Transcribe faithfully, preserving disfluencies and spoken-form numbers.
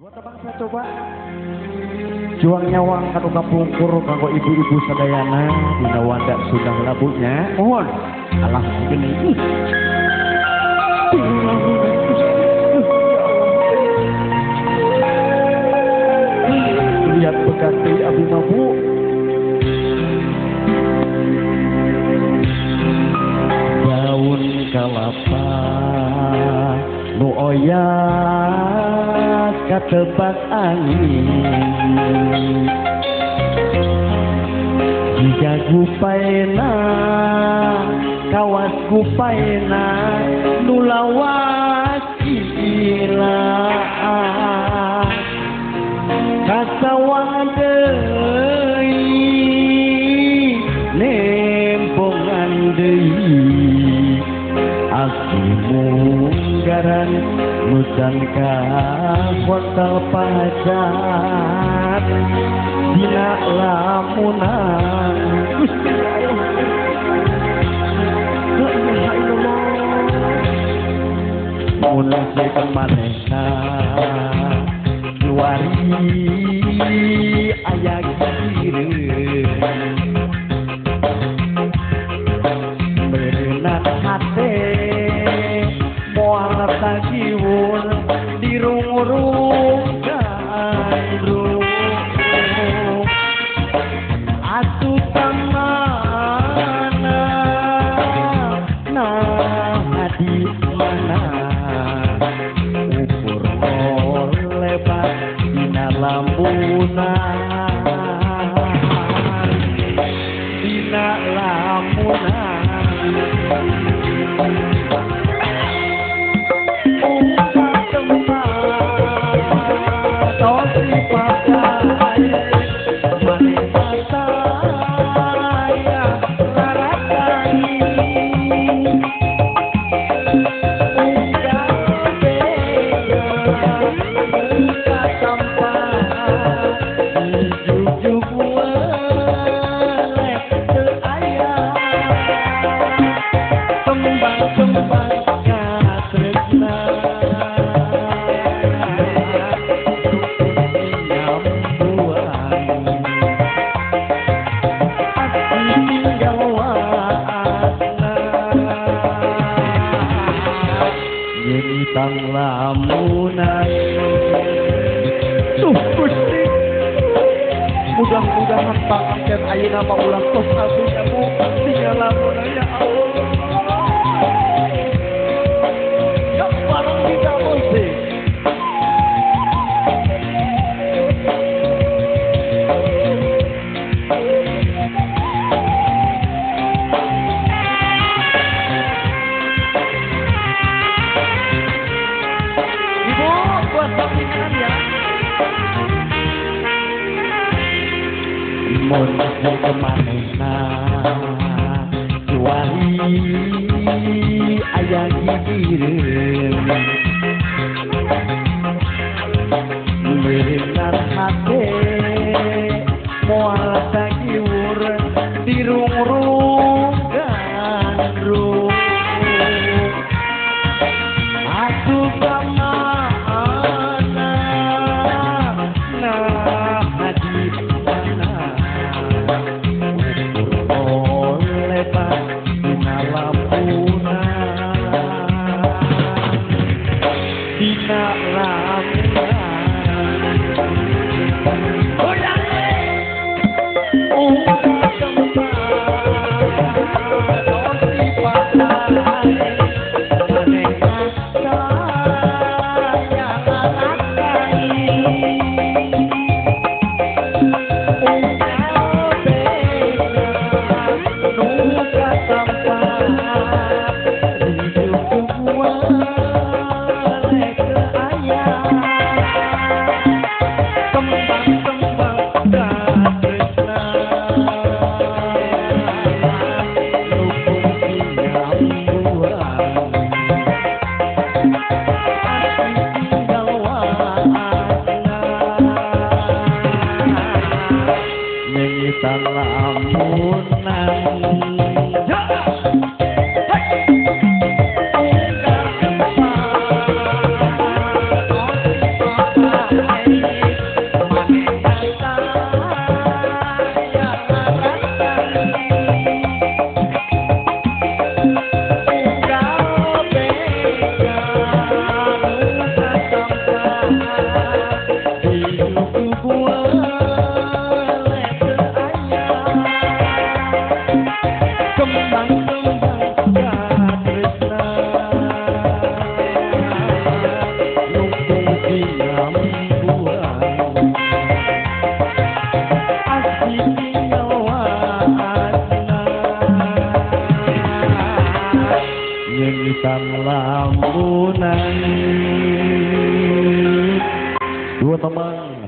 Buat abang saya coba juang nyawang kanu kapungkur kanggo ibu-ibu sadayana dina wanda sudah labunya mohon alah gini lihat bekati abi mabu daun kalapa nu oyas katebak angin jika gupaina kawas gupaina nulawas ila kasawang deui nempongan deui aku munggaran nusangka hotel pacat dina lamunan Gusti Allah mun sing manehna luari aya gireun berenang hate moal tagiwun dirung-rung gandrung atuh tamana nah di mana ukur lebat dina lambunan dina lamunan tang lamunan tuh Gusti mudah-mudahan Pak Angket ayeuna mah ulah tos abunya mu tinggal lamunan ya Allah ya barang kita mesti mun sing kemanehna juali aya gigireun berenang hate moal tagiwur dirung-rung gandrung atuh kamana nah hadi dina lamunan Lamunan dua teman